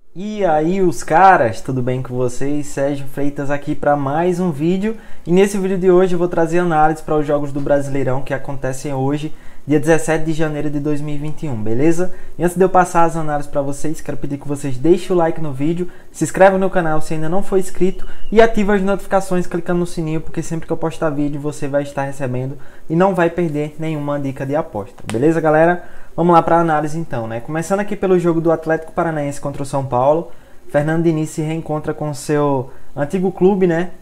E aí os caras, tudo bem com vocês? Sérgio Freitas aqui para mais um vídeo. E nesse vídeo de hoje eu vou trazer análise para os jogos do Brasileirão que acontecem hoje, dia 17 de janeiro de 2021, beleza? E antes de eu passar as análises para vocês, quero pedir que vocês deixem o like no vídeo, se inscrevam no canal se ainda não for inscrito e ativem as notificações clicando no sininho, porque sempre que eu postar vídeo você vai estar recebendo e não vai perder nenhuma dica de aposta, beleza, galera? Vamos lá para a análise então, né? Começando aqui pelo jogo do Atlético Paranaense contra o São Paulo. Fernando Diniz se reencontra com seu antigo clube, né?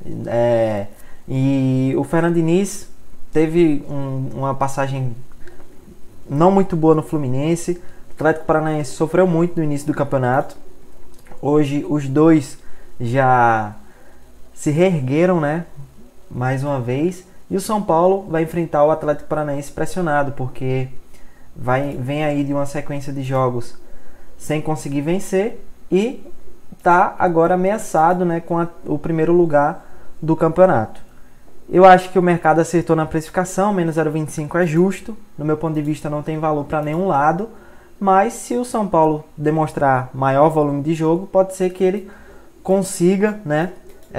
E o Fernando Diniz teve uma passagem não muito boa no Fluminense. O Atlético Paranaense sofreu muito no início do campeonato. Hoje os dois já se reergueram, né? Mais uma vez. E o São Paulo vai enfrentar o Atlético Paranaense pressionado, porque vem aí de uma sequência de jogos sem conseguir vencer e está agora ameaçado, né, com o primeiro lugar do campeonato. Eu acho que o mercado acertou na precificação, menos 0,25 é justo. No meu ponto de vista não tem valor para nenhum lado, mas se o São Paulo demonstrar maior volume de jogo, pode ser que ele consiga, né,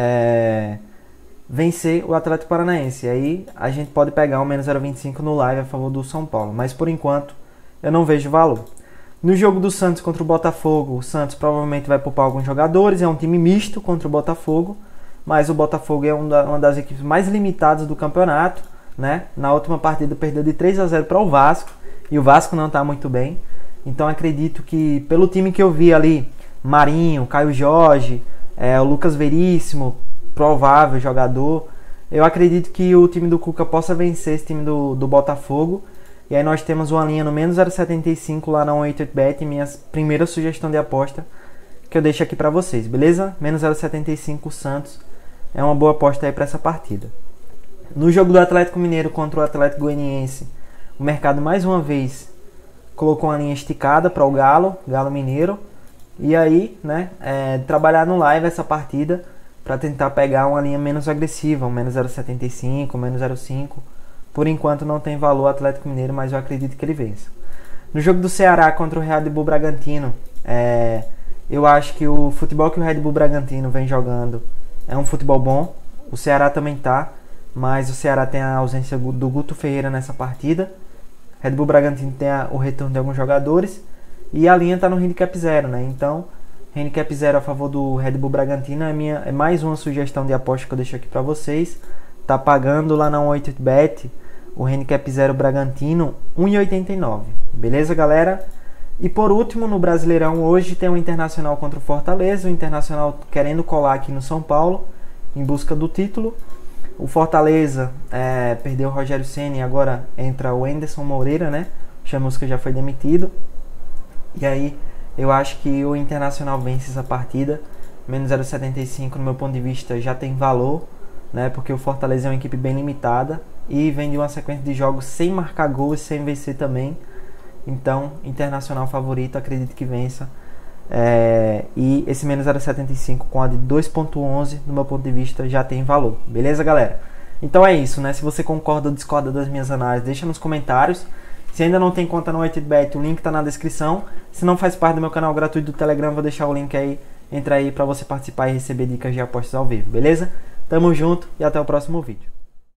vencer o Atlético Paranaense. E aí a gente pode pegar um menos 0,25 no live a favor do São Paulo. Mas por enquanto eu não vejo valor. No jogo do Santos contra o Botafogo, o Santos provavelmente vai poupar alguns jogadores. É um time misto contra o Botafogo. Mas o Botafogo é uma das equipes mais limitadas do campeonato, né? Na última partida perdeu de 3-0 para o Vasco. E o Vasco não está muito bem. Então acredito que pelo time que eu vi ali, Marinho, Caio Jorge, o Lucas Veríssimo, provável jogador, eu acredito que o time do Cuca possa vencer esse time do Botafogo. E aí nós temos uma linha no menos 0,75 lá na 188bet, minha primeira sugestão de aposta que eu deixo aqui para vocês, beleza? Menos 0,75 o Santos é uma boa aposta aí para essa partida. No jogo do Atlético Mineiro contra o Atlético Goianiense, o mercado mais uma vez colocou uma linha esticada para o Galo Mineiro. E aí, né, trabalhar no live essa partida para tentar pegar uma linha menos agressiva, um menos 0,75, menos 0,5. Por enquanto não tem valor o Atlético Mineiro, mas eu acredito que ele vença. No jogo do Ceará contra o Red Bull Bragantino, eu acho que o futebol que o Red Bull Bragantino vem jogando é um futebol bom. O Ceará também tá, mas o Ceará tem a ausência do Guto Ferreira nessa partida. Red Bull Bragantino tem o retorno de alguns jogadores e a linha está no handicap 0, né? Então, handicap 0 a favor do Red Bull Bragantino é mais uma sugestão de aposta que eu deixo aqui para vocês. Tá pagando lá na 188bet o handicap 0 Bragantino 1,89. Beleza, galera? E por último, no Brasileirão hoje tem o Internacional contra o Fortaleza. O Internacional querendo colar aqui no São Paulo em busca do título. O Fortaleza perdeu o Rogério Ceni e agora entra o Anderson Moreira, né? O Chamusca já foi demitido. E aí eu acho que o Internacional vence essa partida. Menos 0,75 no meu ponto de vista já tem valor, né? Porque o Fortaleza é uma equipe bem limitada e vem de uma sequência de jogos sem marcar gol e sem vencer também. Então, Internacional favorito, acredito que vença. E esse menos 0,75 com a de 2,11 no meu ponto de vista já tem valor. Beleza, galera? Então é isso, né? Se você concorda ou discorda das minhas análises, deixa nos comentários. Se ainda não tem conta no 88bet, o link tá na descrição. Se não faz parte do meu canal gratuito do Telegram, vou deixar o link aí. Entra aí para você participar e receber dicas de apostas ao vivo, beleza? Tamo junto e até o próximo vídeo.